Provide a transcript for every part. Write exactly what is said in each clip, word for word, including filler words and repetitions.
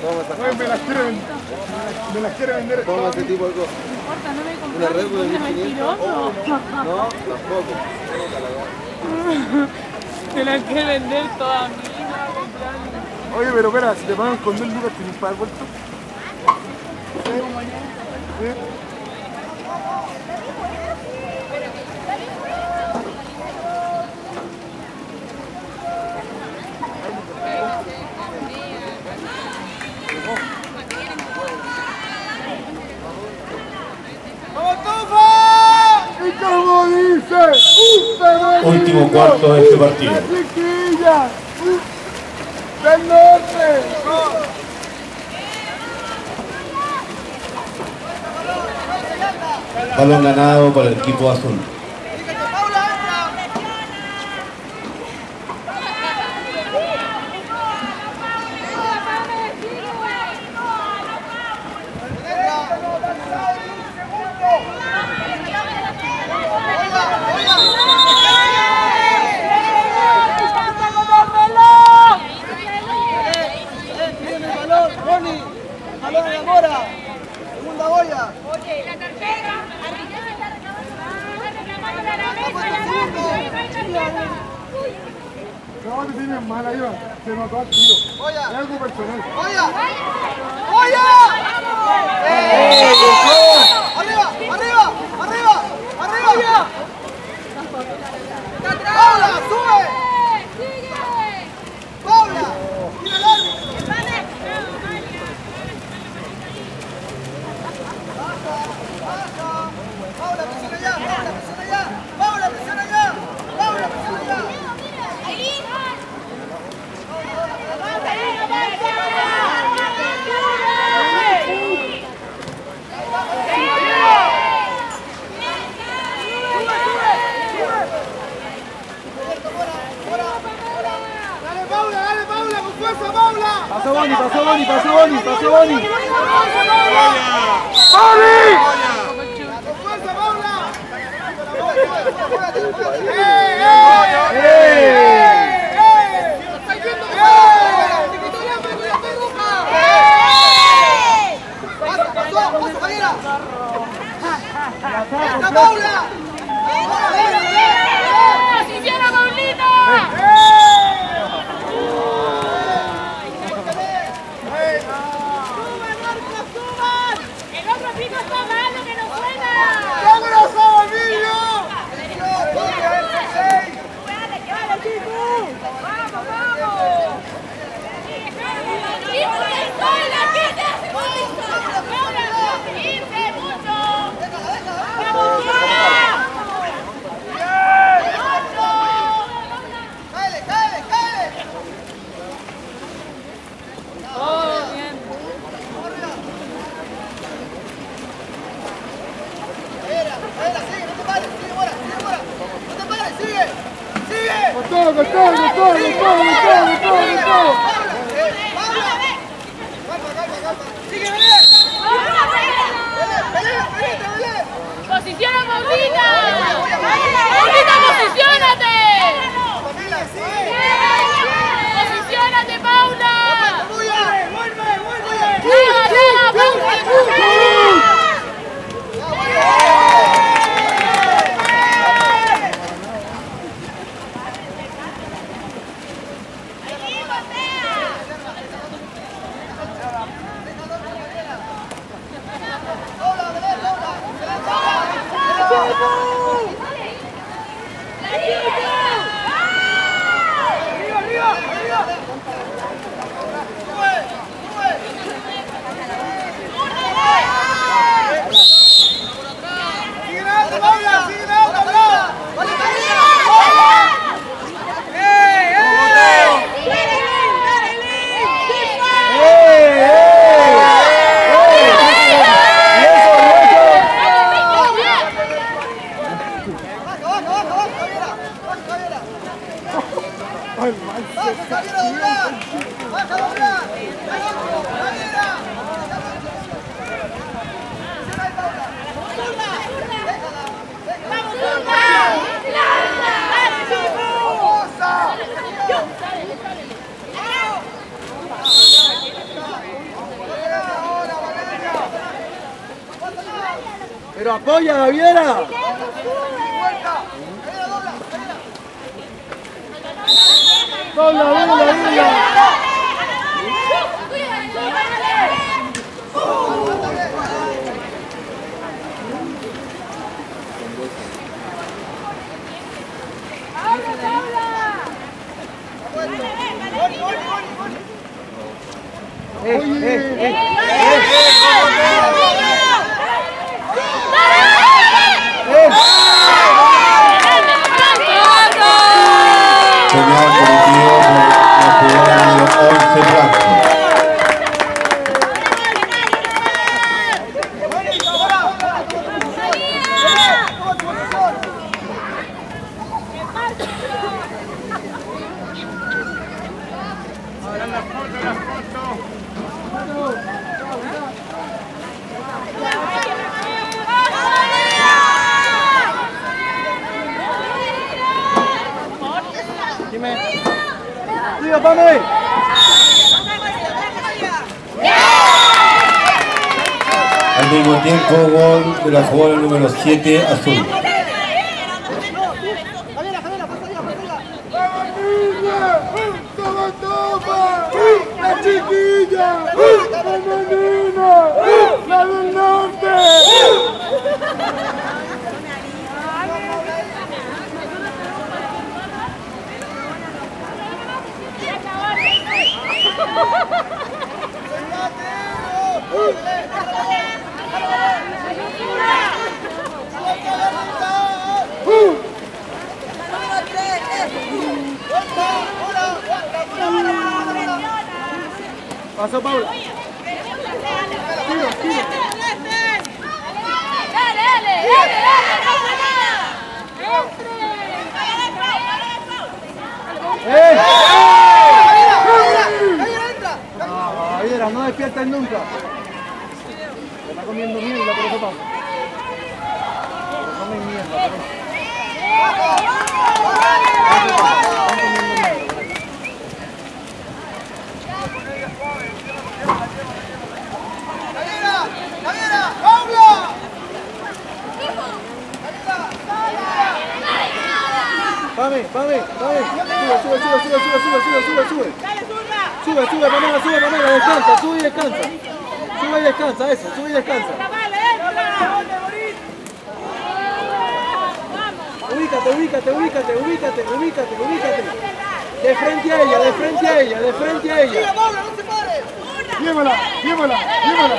Oye, me las quiere vender. Me las quiere vender. Toma ese tipo de cosas. No importa, no me compré. Una Red Bull de ¿Es mil quinientos. mentiroso? No, tampoco. Me la quiere vender toda a mí. Oye, pero espera, si te pagan con mil lucas, ¿tienes para el vuelto? ¿Sí? ¿Sí? ¿Y cómo dice? Último cuarto de este partido. ¡La chiquilla! ¡Del norte! Balón ganado por el equipo azul. No, te tienes mala, Iván. Se notó al tiro. Es algo personal. ¡Oya! ¡Oya! ¡Arriba! ¡Arriba! ¡Arriba! ¡Arriba! ¡Paula! ¡Sube! ¡Paula! ¡Tira el árbitro! ¡Baja! ¡Baja! ¡Paula, presiona allá! ¡Paula, presiona allá! ¡Paula, presiona allá! ¡Paula, presiona allá! Pasó Boni, pasó Boni, pasó Boni, pasó Boni. ¡Boni! ¡Con fuerza, Paula! ¡Eh, eh! ¡Eh! ¡Estáis viendo que ¡Pasa, pasó! ¡Pasa, Javiera! ¡Esta Paula! ¡Posición a Paulita! ¡El otro pico está malo que no suena! ¡Vámonos, Emilio! ¡Vamos, vamos! ¡Y por el sol, la que te hace mucho! ¡Irse mucho! ¡Vamos, Paula! ¡Cáele, cáele, cáele! ¡Oh, bien! Era, era, sigue, no te pares, sigue, Mora, sigue, Mora. No te pares, sigue, sigue. Con todo, con todo, con todo, con todo, con todo, con todo, con todo. Calma, calma, calma. Sigue, Belén. Belén, Belén, Belén, Belén. ¡Posiciona, Paulita! ¡Paulita, posiciónate! Camila, sigue. ¡Posiciónate, Paula! Vuelve, vuelve, vuelve. ¡Arriba, arriba, Paula! Sigue dando, Paula, sigue dando, Paula. Vale, Camila. ¡Eh, eh! Baja, baja, baja, baja, Javiera. Baja, Javiera. Ay, mal. Baja, Javiera, doblar. Baja, doblar. Javiera. Pero apoya, Javiera. Dobla, dobla, dobla. Eh, eh, eh, Señal positivo por la jugadora número once Blanco. ¡Siga, Pame! Al mismo tiempo, gol de la jugadora número siete Azul. ¡La chiquilla! ¡La menina! ¡La del norte! Pasa, Paula. Tiro, tiro. Dale, dale, dale, dale, ¡Eh! Ah, Javiera, no despiertas nunca. Se está comiendo mierda, por eso pasa. Se comen mierda, por eso. Están comiendo mierda. Pame, Pame, Pame, sube, sube, sube, sube, sube, sube, sube, sube, sube. Sube, sube, Pamela, sube, Pamela, descansa, sube y descansa. Sube y descansa, eso, sube y descansa. Ubícate, ubícate, ubícate, ubícate, ubícate, ubícate. De frente a ella, de frente a ella, de frente a ella. Llévala, llévala, llévala.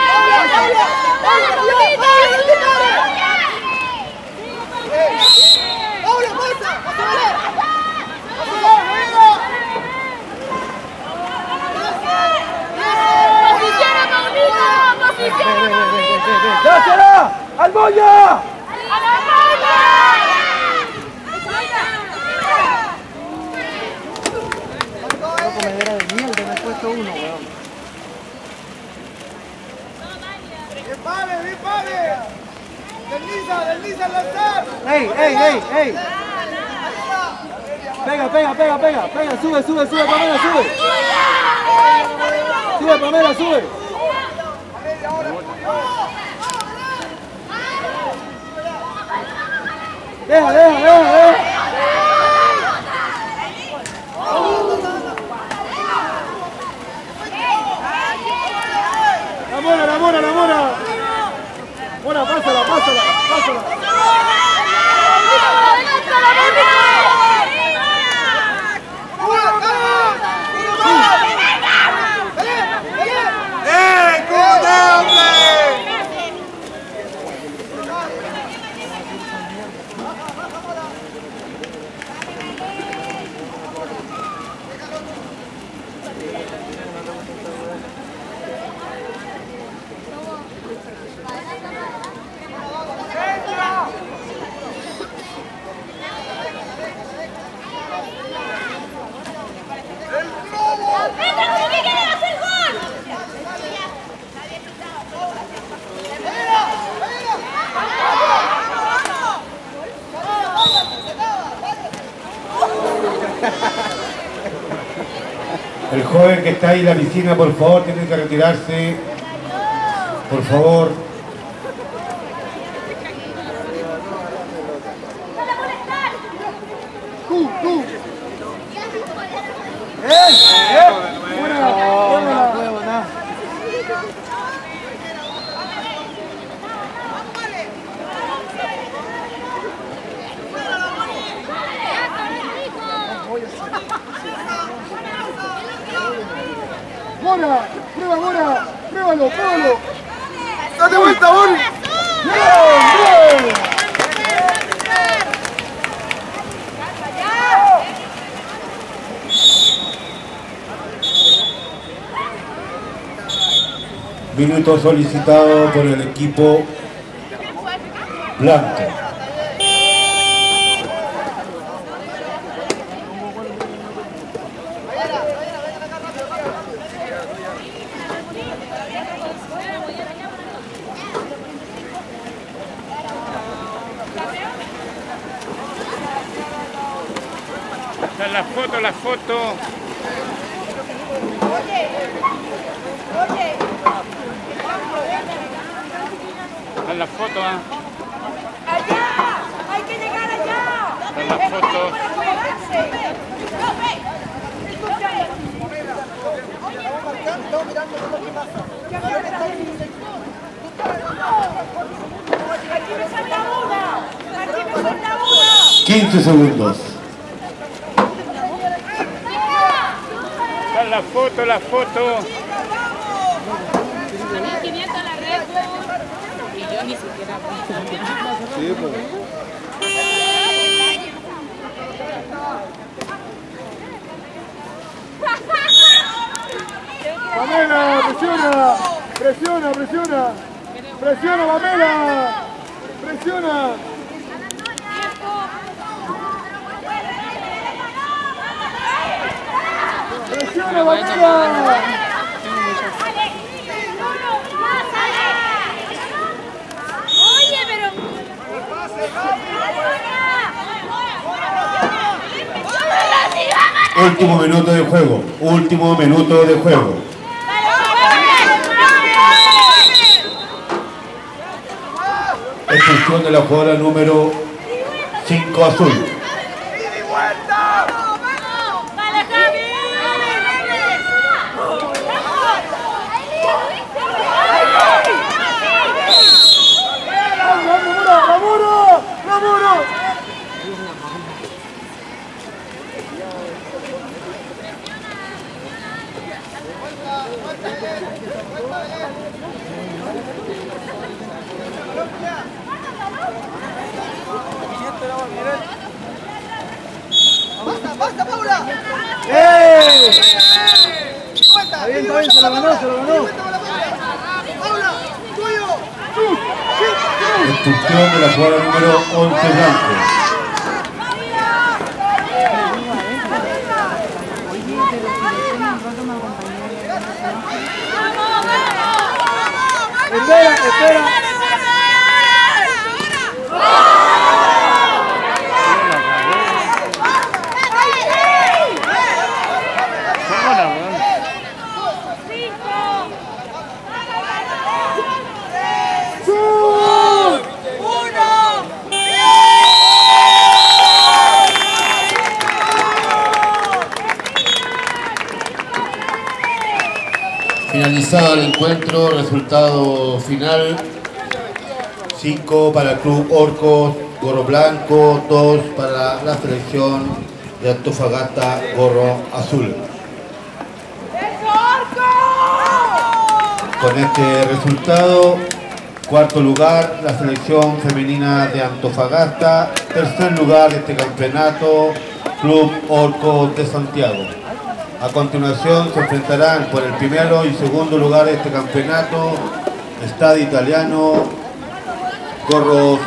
¡Dásela! ¡Al Moya! Una comedera de mierda, me he puesto uno, weón. ¡Dispare, dispare! ¡Desliza, desliza al lanzar! ¡Ey, ey, ey, ey! Pega, pega, pega, pega, pega, sube, sube, sube, Pamela, sube. Sube, Pamela, sube. Deja, deja, deja, deja. La mora, la mora, la mora. Mora, pásala, pásala, pásala. ¡Eh, hombre! El joven que está ahí en la piscina, por favor, tiene que retirarse. Por favor. tú, tú. ¡Eh! ¡Eh! ¡Buena! ¡Buena! ¡Buena! ¡Mora! ¡Prueba, Mora! ¡Pruébalo, pruébalo! ¡Date vuelta, Boni! ¡Bien, bien! Minuto solicitado por el equipo blanco. La foto, la foto. Oye, oye. A la foto, ¿ah? Allá, hay que llegar allá. A la foto. Para cuidarse. Estamos mirando lo que pasa. Aquí me falta una. Aquí me falta una. quince segundos. A la foto, la foto. quinientos la red y yo ni siquiera Sí, pues. ¡Pamela, presiona! ¡Presiona, presiona! ¡Presiona, Pamela! ¡Presiona! ¡Presiona, Pamela! Oye, pero... Último minuto de juego. Último minuto de juego. Expulsión de la jugadora número cinco azul. ¡Vale, Javi! ¡La muro! ¡La muro! ¡Basta, basta, Paula! ¡Eh! ¡Vuelta! Está bien, está bien, se lo ganó, se lo ganó. ¡Paula! ¡Tuyo! Expulsión de la jugadora número once blanco. Espera, espera. Finalizado el encuentro, resultado final: cinco para el Club Orcos, gorro blanco, dos para la selección de Antofagasta, gorro azul. Con este resultado, cuarto lugar, la selección femenina de Antofagasta, tercer lugar de este campeonato, Club Orcos de Santiago. A continuación se enfrentarán por el primero y segundo lugar de este campeonato, Estadio Italiano, gorros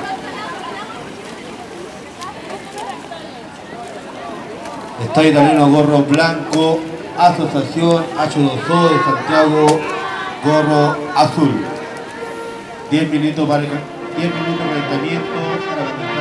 Estadio Italiano, gorro blanco, Asociación H dos O de Santiago, gorro azul. diez minutos para el calentamiento.